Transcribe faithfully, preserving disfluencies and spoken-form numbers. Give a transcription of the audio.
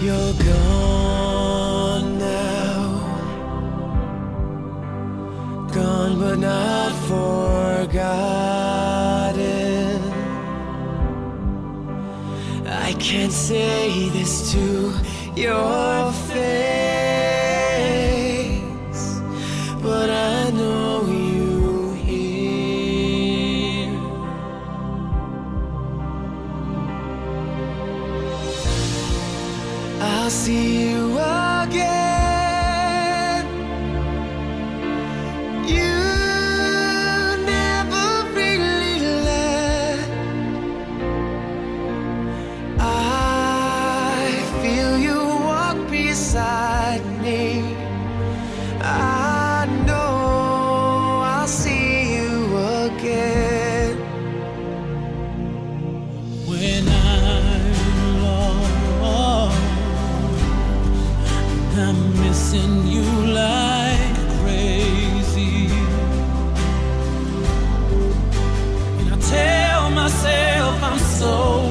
You're gone now, gone but not forgotten. I can't say this to your face, but I know you hear. I'll see you again. You never really left. I feel you walk beside me. I know I'll see you again. When I'm lost, I'm missing you like crazy. And I tell myself I'm so